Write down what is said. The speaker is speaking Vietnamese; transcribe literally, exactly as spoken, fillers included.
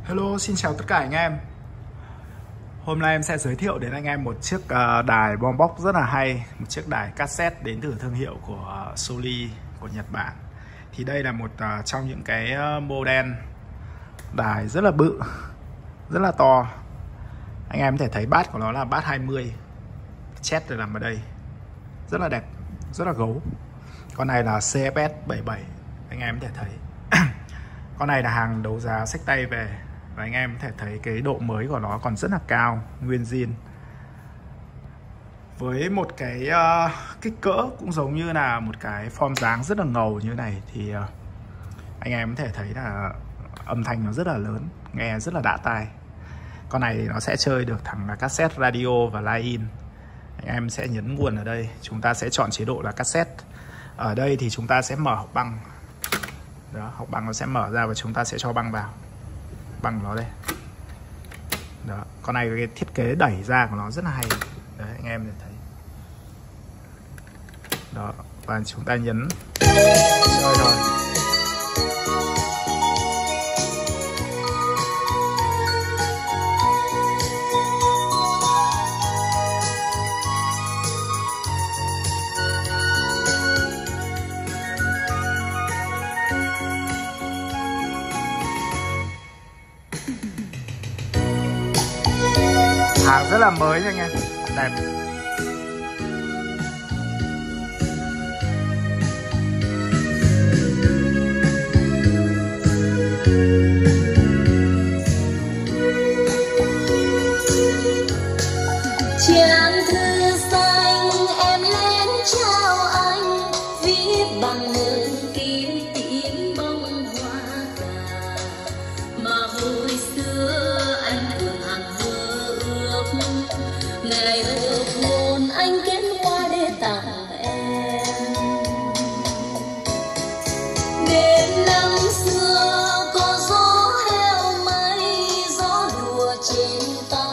Hello, xin chào tất cả anh em. Hôm nay em sẽ giới thiệu đến anh em một chiếc uh, đài boombox rất là hay. Một chiếc đài cassette đến từ thương hiệu của uh, Sony của Nhật Bản. Thì đây là một uh, trong những cái uh, model đài rất là bự, rất là to. Anh em có thể thấy bát của nó là bát hai mươi. Chét được nằm ở đây. Rất là đẹp, rất là gấu. Con này là xê ép ét bảy bảy. Anh em có thể thấy. Con này là hàng đấu giá xách tay về. Và anh em có thể thấy cái độ mới của nó còn rất là cao, nguyên zin. Với một cái uh, kích cỡ cũng giống như là một cái form dáng rất là ngầu như này thì uh, anh em có thể thấy là âm thanh nó rất là lớn, nghe rất là đã tai. Con này thì nó sẽ chơi được thẳng là cassette, radio và line-in. Anh em sẽ nhấn nguồn ở đây, chúng ta sẽ chọn chế độ là cassette. Ở đây thì chúng ta sẽ mở hộc băng. Đó, hộc băng nó sẽ mở ra và chúng ta sẽ cho băng vào. Băng nó đây. Đó, con này cái thiết kế đẩy ra của nó rất là hay. Đấy, anh em thấy. Đó, và chúng ta nhấn chơi rồi. Hàng rất là mới nha anh em, đẹp. Trang thư xanh em lên chào anh, viết bằng hương kim tím bông hoa cà mà hồi xưa anh thường hằng mơ ước. Ngày ước hôn anh kết hoa để tặng em. Đêm năm xưa có gió heo mây, gió đùa trên tay.